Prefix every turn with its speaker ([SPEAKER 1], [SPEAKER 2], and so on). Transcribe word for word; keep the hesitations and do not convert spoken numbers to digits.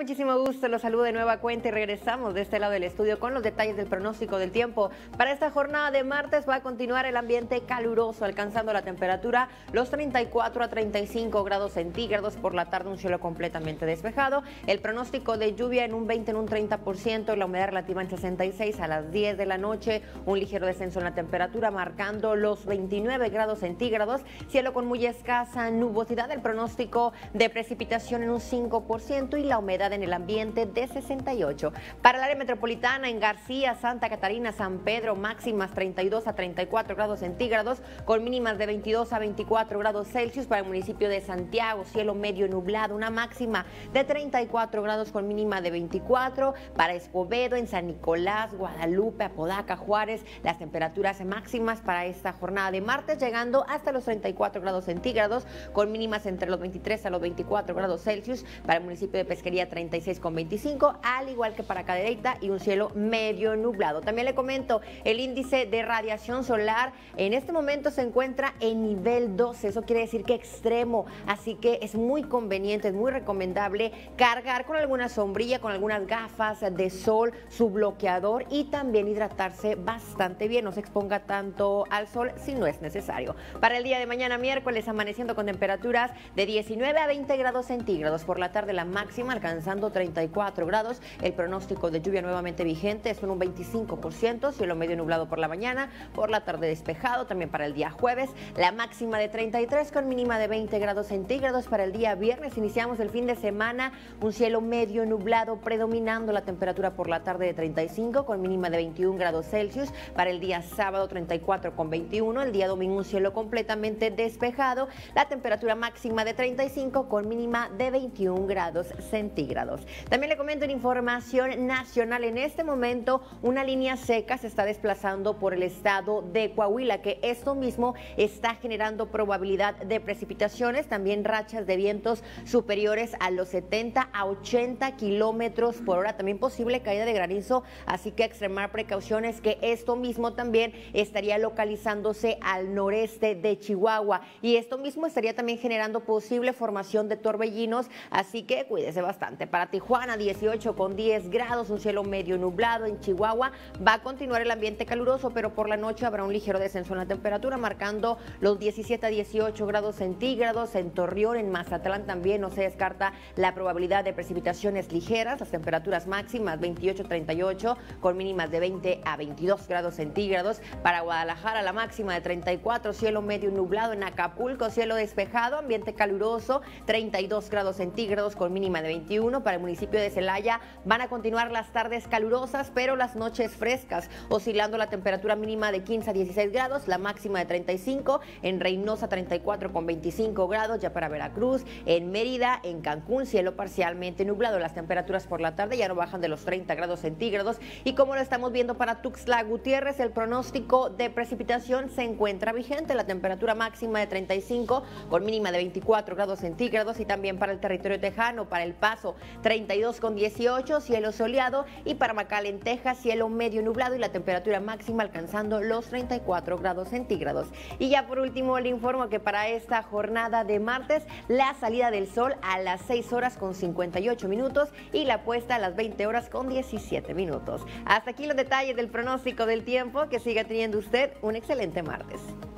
[SPEAKER 1] muchísimo gusto, los saludo de nueva cuenta y regresamos de este lado del estudio con los detalles del pronóstico del tiempo. Para esta jornada de martes va a continuar el ambiente caluroso, alcanzando la temperatura los treinta y cuatro a treinta y cinco grados centígrados. Por la tarde un cielo completamente despejado. El pronóstico de lluvia en un veinte, en un treinta por ciento, la humedad relativa en sesenta y seis. A las diez de la noche un ligero descenso en la temperatura, marcando los veintinueve grados centígrados. Cielo con muy escasa nubosidad, el pronóstico de precipitación en un cinco por ciento y la humedad en el ambiente de sesenta y ocho. Para el área metropolitana, en García, Santa Catarina, San Pedro, máximas treinta y dos a treinta y cuatro grados centígrados, con mínimas de veintidós a veinticuatro grados Celsius. Para el municipio de Santiago, cielo medio nublado, una máxima de treinta y cuatro grados con mínima de veinticuatro. Para Escobedo, en San Nicolás, Guadalupe, Apodaca, Juárez, las temperaturas máximas para esta jornada de martes llegando hasta los treinta y cuatro grados centígrados, con mínimas entre los veintitrés a los veinticuatro grados Celsius. Para el municipio de Pesquería, treinta y seis con veinticinco, al igual que para Cadereyta, y un cielo medio nublado. También le comento, el índice de radiación solar en este momento se encuentra en nivel doce, eso quiere decir que extremo, así que es muy conveniente, es muy recomendable cargar con alguna sombrilla, con algunas gafas de sol, su bloqueador, y también hidratarse bastante bien, no se exponga tanto al sol si no es necesario. Para el día de mañana miércoles, amaneciendo con temperaturas de diecinueve a veinte grados centígrados. Por la tarde la máxima alcanzando treinta y cuatro grados. El pronóstico de lluvia nuevamente vigente es un veinticinco por ciento, cielo medio nublado por la mañana, por la tarde despejado. También para el día jueves la máxima de treinta y tres con mínima de veinte grados centígrados. Para el día viernes iniciamos el fin de semana, un cielo medio nublado predominando, la temperatura por la tarde de treinta y cinco con mínima de veintiún grados Celsius. Para el día sábado treinta y cuatro con veintiuno, el día domingo un cielo completamente despejado, la temperatura máxima de treinta y cinco con mínima de veintiún grados centígrados. También le comento en información nacional, en este momento una línea seca se está desplazando por el estado de Coahuila, que esto mismo está generando probabilidad de precipitaciones, también rachas de vientos superiores a los setenta a ochenta kilómetros por hora, también posible caída de granizo, así que extremar precauciones, que esto mismo también estaría localizándose al noreste de Chihuahua, y esto mismo estaría también generando posible formación de torbellinos, así que cuídese bastante. Para Tijuana, dieciocho con diez grados, un cielo medio nublado. En Chihuahua va a continuar el ambiente caluroso, pero por la noche habrá un ligero descenso en la temperatura, marcando los diecisiete a dieciocho grados centígrados. En Torreón, en Mazatlán también no se descarta la probabilidad de precipitaciones ligeras, las temperaturas máximas veintiocho a treinta y ocho, con mínimas de veinte a veintidós grados centígrados. Para Guadalajara, la máxima de treinta y cuatro, cielo medio nublado. En Acapulco, cielo despejado, ambiente caluroso, treinta y dos grados centígrados con mínima de veintiuno. Para el municipio de Celaya van a continuar las tardes calurosas, pero las noches frescas, oscilando la temperatura mínima de quince a dieciséis grados, la máxima de treinta y cinco. En Reynosa, treinta y cuatro con veinticinco grados. Ya para Veracruz, en Mérida, en Cancún, cielo parcialmente nublado. Las temperaturas por la tarde ya no bajan de los treinta grados centígrados. Y como lo estamos viendo para Tuxtla Gutiérrez, el pronóstico de precipitación se encuentra vigente, la temperatura máxima de treinta y cinco con mínima de veinticuatro grados centígrados. Y también para el territorio tejano, para El Paso, treinta y dos con dieciocho, cielo soleado. Y para McAllen, Texas, cielo medio nublado y la temperatura máxima alcanzando los treinta y cuatro grados centígrados. Y ya por último le informo que para esta jornada de martes, la salida del sol a las seis horas con cincuenta y ocho minutos y la puesta a las veinte horas con diecisiete minutos. Hasta aquí los detalles del pronóstico del tiempo. Que siga teniendo usted un excelente martes.